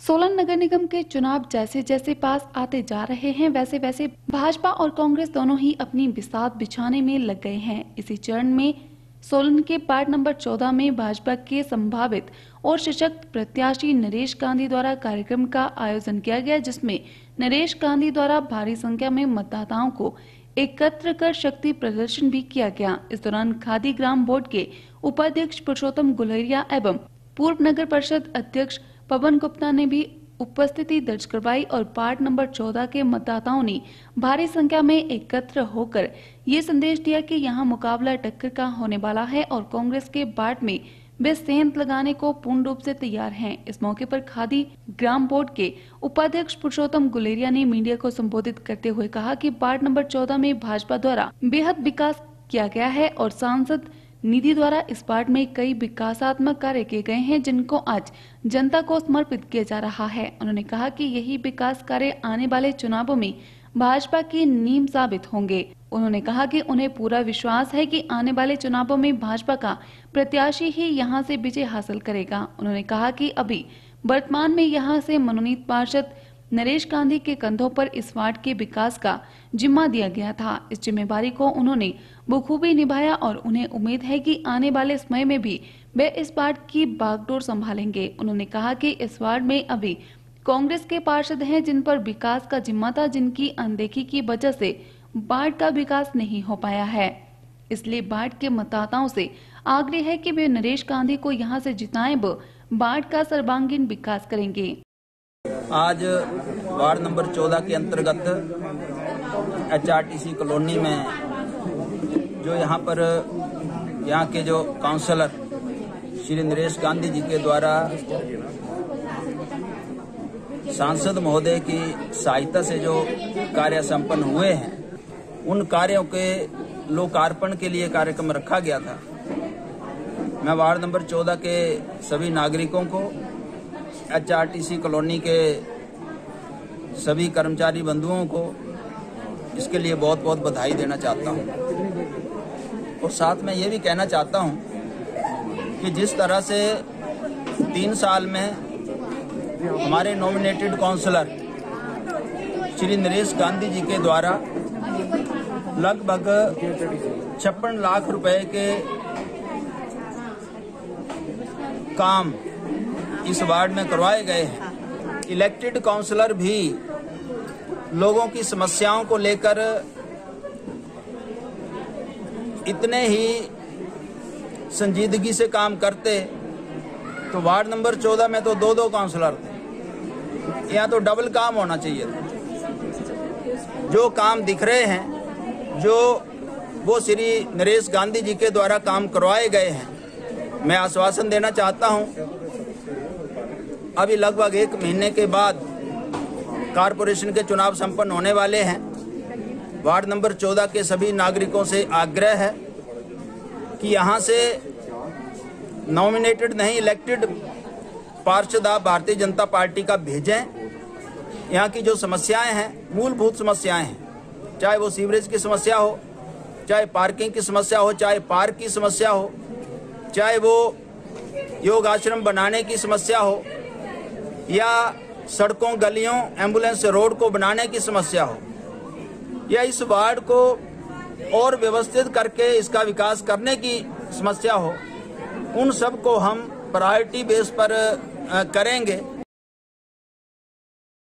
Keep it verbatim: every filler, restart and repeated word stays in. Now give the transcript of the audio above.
सोलन नगर निगम के चुनाव जैसे जैसे पास आते जा रहे हैं, वैसे वैसे भाजपा और कांग्रेस दोनों ही अपनी बिसात बिछाने में लग गए हैं। इसी चरण में सोलन के वार्ड नंबर चौदह में भाजपा के संभावित और सशक्त प्रत्याशी नरेश गांधी द्वारा कार्यक्रम का आयोजन किया गया, जिसमें नरेश गांधी द्वारा भारी संख्या में मतदाताओं को एकत्र कर शक्ति प्रदर्शन भी किया गया। इस दौरान खादी ग्राम बोर्ड के उपाध्यक्ष पुरुषोत्तम गुलेरिया एवं पूर्व नगर परिषद अध्यक्ष पवन गुप्ता ने भी उपस्थिति दर्ज करवाई और वार्ड नंबर चौदह के मतदाताओं ने भारी संख्या में एकत्र होकर ये संदेश दिया कि यहां मुकाबला टक्कर का होने वाला है और कांग्रेस के वार्ड में वे सेंध लगाने को पूर्ण रूप से तैयार हैं। इस मौके पर खादी ग्राम बोर्ड के उपाध्यक्ष पुरुषोत्तम गुलेरिया ने मीडिया को संबोधित करते हुए कहा कि वार्ड नंबर चौदह में भाजपा द्वारा बेहद विकास किया गया है और सांसद निधि द्वारा इस वार्ड में कई विकासात्मक कार्य किए गए हैं, जिनको आज जनता को समर्पित किया जा रहा है। उन्होंने कहा कि यही विकास कार्य आने वाले चुनावों में भाजपा की नींव साबित होंगे। उन्होंने कहा कि उन्हें पूरा विश्वास है कि आने वाले चुनावों में भाजपा का प्रत्याशी ही यहां से विजय हासिल करेगा। उन्होंने कहा कि अभी वर्तमान में यहां से मनोनीत पार्षद नरेश गांधी के कंधों पर इस वार्ड के विकास का जिम्मा दिया गया था। इस जिम्मेदारी को उन्होंने बखूबी निभाया और उन्हें उम्मीद है कि आने वाले समय में भी वे इस वार्ड की बागडोर संभालेंगे। उन्होंने कहा कि इस वार्ड में अभी कांग्रेस के पार्षद हैं, जिन पर विकास का जिम्मा था, जिनकी अनदेखी की वजह से वार्ड का विकास नहीं हो पाया है। इसलिए वार्ड के मतदाताओं से आग्रह है कि वे नरेश गांधी को यहाँ से जिताएं व वार्ड का सर्वांगीण विकास करेंगे। आज वार्ड नंबर चौदह के अंतर्गत H R T C colony में जो यहाँ पर यहाँ के जो काउंसलर श्री नरेश गांधी जी के द्वारा सांसद महोदय की सहायता से जो कार्य संपन्न हुए हैं, उन कार्यों के लोकार्पण के लिए कार्यक्रम रखा गया था। मैं वार्ड नंबर चौदह के सभी नागरिकों को, H R T C colony के सभी कर्मचारी बंधुओं को इसके लिए बहुत बहुत बधाई देना चाहता हूं। और साथ में ये भी कहना चाहता हूं कि जिस तरह से तीन साल में हमारे नॉमिनेटेड काउंसलर श्री नरेश गांधी जी के द्वारा लगभग छप्पन लाख रुपए के काम इस वार्ड में करवाए गए हैं, इलेक्टेड काउंसलर भी लोगों की समस्याओं को लेकर इतने ही संजीदगी से काम करते, तो वार्ड नंबर चौदह में तो दो दो काउंसलर थे, यहाँ तो डबल काम होना चाहिए था। जो काम दिख रहे हैं, जो वो श्री नरेश गांधी जी के द्वारा काम करवाए गए हैं, मैं आश्वासन देना चाहता हूँ अभी लगभग एक महीने के बाद कारपोरेशन के चुनाव संपन्न होने वाले हैं। वार्ड नंबर चौदह के सभी नागरिकों से आग्रह है कि यहाँ से नॉमिनेटेड नहीं, इलेक्टेड पार्षद आप भारतीय जनता पार्टी का भेजें। यहाँ की जो समस्याएं हैं, मूलभूत समस्याएं हैं, चाहे वो सीवरेज की समस्या हो, चाहे पार्किंग की समस्या हो, चाहे पार्क की समस्या हो, चाहे वो योग आश्रम बनाने की समस्या हो, या सड़कों, गलियों, एम्बुलेंस रोड को बनाने की समस्या हो, या इस वार्ड को और व्यवस्थित करके इसका विकास करने की समस्या हो, उन सब को हम प्रायोरिटी बेस पर करेंगे।